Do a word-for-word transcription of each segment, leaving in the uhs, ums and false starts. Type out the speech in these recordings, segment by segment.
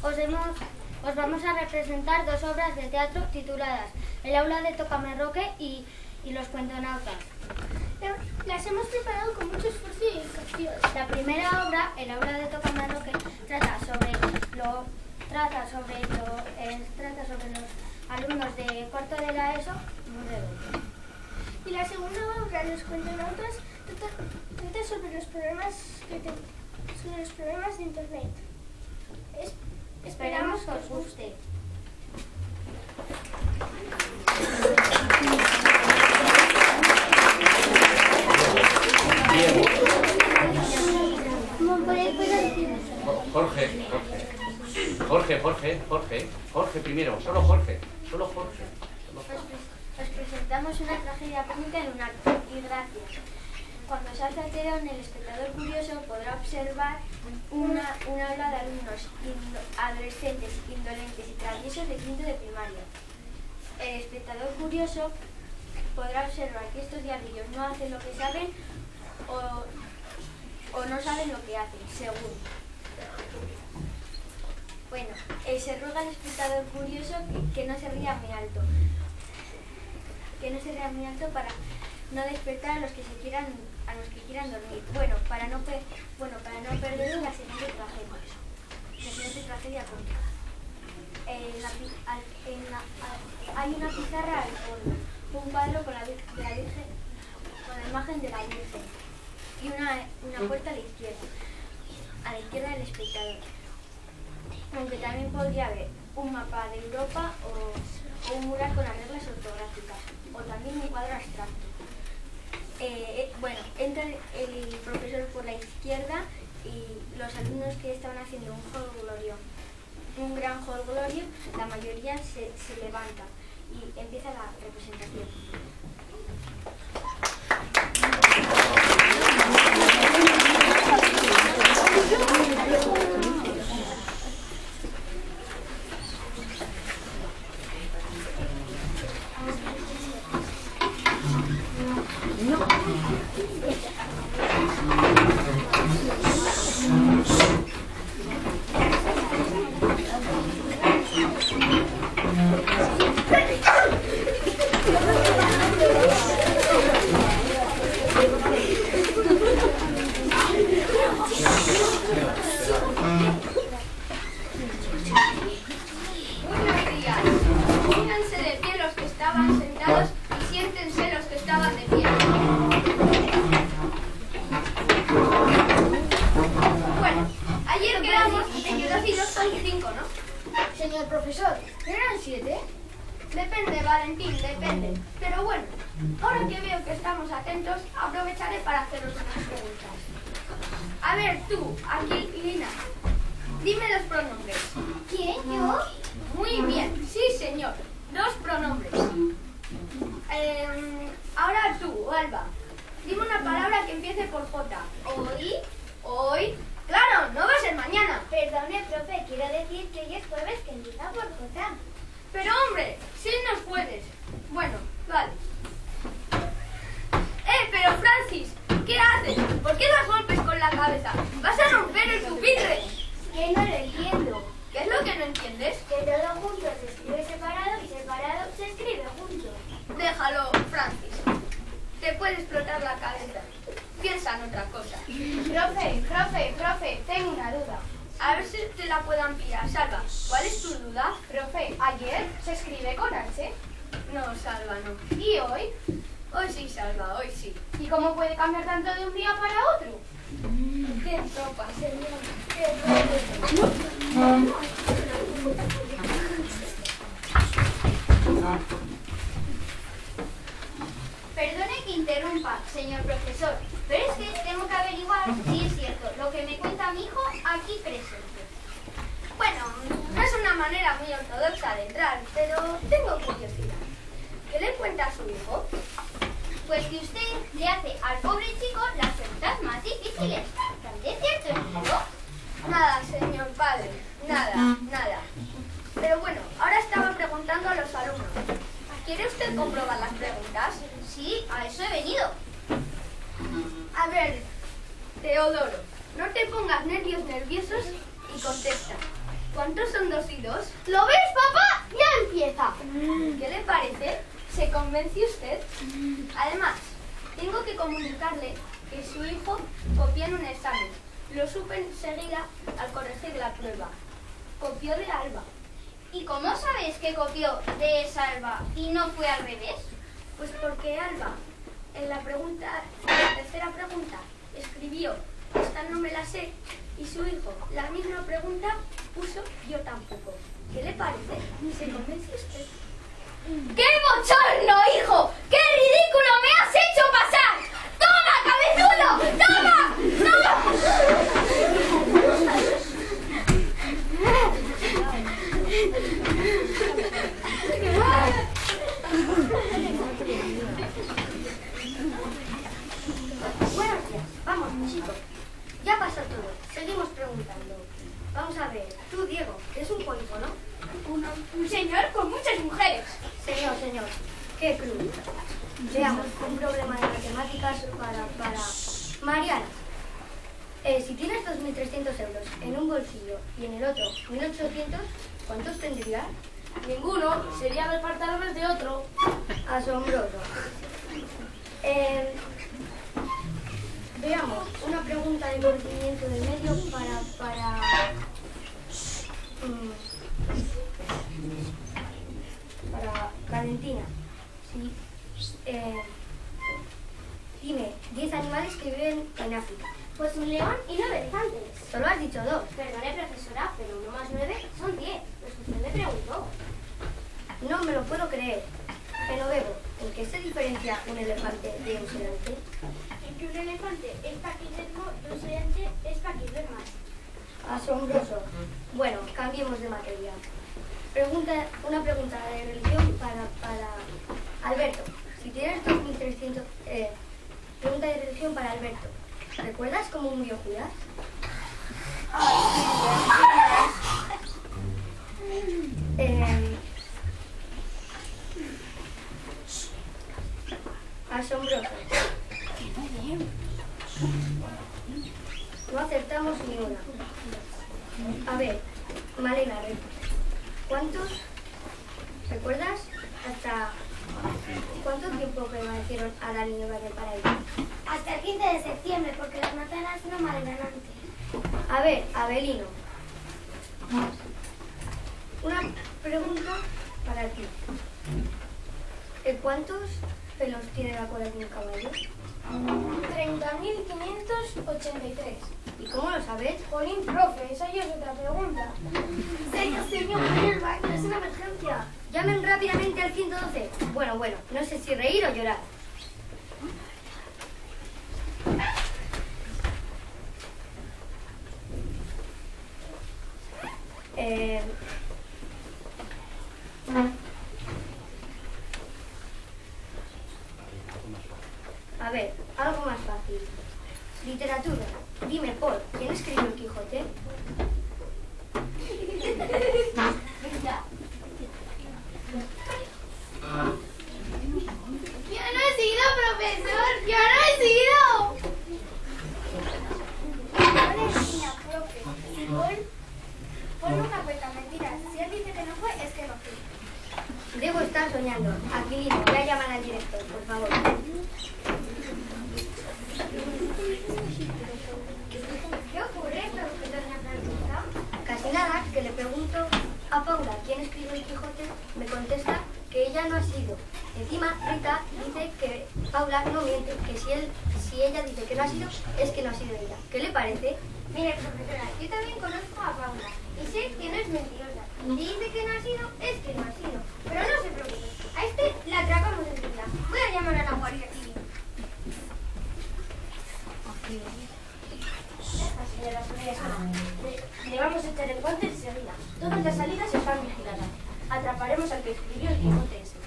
os, hemos, os vamos a representar dos obras de teatro tituladas El aula de Tocamerroque y, y Los cuentonautas. Las hemos preparado con mucho esfuerzo y dedicación. La primera obra, El aula de Tocamerroque, trata sobre lo trata sobre lo eh, trata sobre los alumnos de cuarto de la ESO, muy breve. Y la segunda obra, Los cuentonautas, trata, trata sobre los problemas que te, sobre los problemas de internet. Es, Esperamos que os guste. Jorge, Jorge. Jorge, Jorge, Jorge. Jorge primero, solo Jorge. Solo Jorge. Solo Jorge. Os presentamos una tragedia cómica en un acto, y gracias. Cuando se alza el telón, el espectador curioso podrá observar una, una aula de alumnos indo, adolescentes, indolentes y traviesos de quinto de primaria. El espectador curioso podrá observar que estos diablillos no hacen lo que saben o, o no saben lo que hacen, según. Bueno, eh, se ruega al espectador curioso que, que no se ría muy alto. Que no se ría muy alto para no despertar a los que se quieran a los que quieran dormir. Bueno, para no pe bueno, para no perder la siguiente tragedia. La siguiente tragedia cómica. Eh, la, al, en la, al, hay una pizarra al fondo, un cuadro con la, de la Virgen, con la imagen de la Virgen y una, una puerta a la izquierda, a la izquierda del espectador. Aunque también podría haber un mapa de Europa o, o un mural con las reglas ortográficas, o también un cuadro abstracto. Eh, bueno, entra el profesor por la izquierda y los alumnos que estaban haciendo un jolgorio, un gran jolgorio, la mayoría se, se levanta y empieza la representación. Señor profesor, ¿no eran siete? Depende, Valentín, depende. Pero bueno, ahora que veo que estamos atentos, aprovecharé para haceros unas preguntas. A ver, tú, Aquilina, dime dos pronombres. ¿Quién? ¿Yo? Muy bien, sí señor, dos pronombres. Eh, ahora tú, Alba, dime una palabra que empiece por J. ¿Hoy? Hoy. Claro, no va a ser mañana. Perdone, profe, quiero decir que hoy es jueves, que empieza por J. Pero hombre, sí nos puedes. Bueno, vale. Eh, pero Francis, ¿qué haces? ¿Por qué das golpes con la cabeza? ¡Vas a romper el pupitre! Que no lo entiendo. ¿Qué es lo que no entiendes? Que todo junto se escribe separado y separado se escribe junto. Déjalo, Francis. Te puede explotar la cabeza. Piensa en otra cosa. Profe, profe, profe, tengo una duda. A ver si te la puedo ampliar. Salva, ¿cuál es tu duda? Profe, ayer se escribe con H. No, Salva, no. ¿Y hoy? Hoy sí, Salva, hoy sí. ¿Y cómo puede cambiar tanto de un día para otro? ¡Qué tropa, señor! ¡Qué tropa! Perdone que interrumpa, señor profesor, pero es que tengo que averiguar si es cierto lo que me cuenta mi hijo aquí presente. Bueno, no es una manera muy ortodoxa de entrar, pero tengo curiosidad. ¿Qué le cuenta a su hijo? Pues que usted le hace al pobre chico las preguntas más difíciles. ¿También es cierto, hijo? Nada, señor padre, nada, nada. Pero bueno, ahora estaba preguntando a los alumnos. ¿Quiere usted comprobar las preguntas? Sí, a eso he venido. A ver, Teodoro, no te pongas nervios nerviosos y contesta. ¿Cuánto juntos son dos y dos. ¿Lo ves, papá? Ya empieza. ¿Qué le parece? ¿Se convence usted? Además, tengo que comunicarle que su hijo copió en un examen. Lo supe enseguida al corregir la prueba. Copió de Alba. ¿Y cómo sabes que copió de esa Alba y no fue al revés? Pues porque Alba, en la pregunta, en la tercera pregunta, escribió "esta no me la sé", y su hijo, la misma pregunta, puso "yo tampoco". ¿Qué le parece? ¿Se convence usted? ¡Qué bochorno, hijo! ¡Qué ridículo me has hecho pasar! ¡Toma, cabezudo! ¡Toma! ¡Toma! Buenos días. Vamos, chicos. Ya pasó todo. Seguimos preguntando. Vamos a ver. Tú, Diego, que es un polígono, Uno, un señor con muchas mujeres. Señor, señor, qué cruz. Veamos, un problema de matemáticas para, para... Mariana, eh, si tienes dos mil trescientos euros en un bolsillo y en el otro mil ochocientos, ¿cuántos tendrías? Ninguno. Sería repartirlos de otro. Asombroso. Eh, veamos, una pregunta de conocimiento del medio para... para mm, para Valentina. Sí. Eh, dime, diez animales que viven en África. Pues un león y nueve elefantes. Solo has dicho dos. Perdone, profesora, pero uno más nueve son diez. Pues usted me preguntó. No me lo puedo creer. Genovego, ¿en qué se diferencia un elefante de un gigante? En que un elefante es paquidermo y un gigante es paquiderma. Asombroso. Bueno, cambiemos de materia. Pregunta, una pregunta de religión para, para Alberto. Si tienes dos mil trescientos... Eh, pregunta de religión para Alberto. ¿Recuerdas cómo murió Judas? Eh, asombroso. No acertamos ni una. A ver, Malena, ¿cuántos? ¿Recuerdas? Hasta... ¿Cuánto tiempo permanecieron Adán y Eva en el paraíso? Hasta el quince de septiembre, porque las manzanas no maduran antes. A ver, Abelino. Una pregunta para ti. ¿Cuántos pelos tiene la cola de un caballo? treinta mil quinientos ochenta y tres. ¿Y cómo lo sabes? Jolín, profe, esa ya es otra pregunta. Señor, señor, voy al baño, es una emergencia. Llamen rápidamente al ciento doce. Bueno, bueno, no sé si reír o llorar. Eh... A ver, algo más fácil. Literatura. Dime, Paul, ¿quién escribió El Quijote? ¡Yo no he sido, profesor! ¡Yo no he sido! No le niña, profe. Si Paul, Paul nunca cuenta mentiras. Si él dice que no fue, es que no fue. Debo estar soñando. Aquilino, ya llaman al director, por favor. ¿Qué ocurre, profesor Francisca? Casi nada, que le pregunto a Paula quién escribió El Quijote, me contesta que ella no ha sido. Encima, Rita dice que Paula no miente, que si, él, si ella dice que no ha sido, es que no ha sido ella. ¿Qué le parece? Mire, profesora, yo también conozco a Paula y sé que no es mentirosa. Si dice que no ha sido, es que no ha sido. Pero no se preocupe, a este la atrapamos enseguida. Voy a llamar a la Guardia Civil. Señora profesora, le, le vamos a echar el guante enseguida. Todas las salidas están vigiladas. Atraparemos al que escribió el Quijote ese.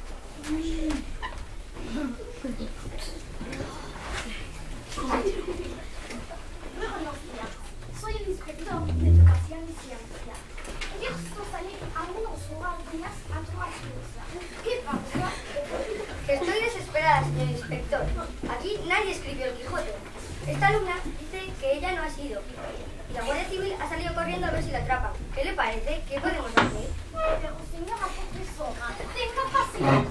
Buenos días, soy el inspector de Educación y Ciencia. He visto salir algunos guardias a tomar cosas. ¿Qué pasa? Estoy desesperada, señor inspector. Aquí nadie escribió El Quijote. Esta alumna dice que ella no ha sido. Y la Guardia Civil ha salido corriendo a ver si la atrapan. ¿Qué ¿Qué le parece? ¿Qué podemos hacer? Pero, señora profesora, tenga paciencia.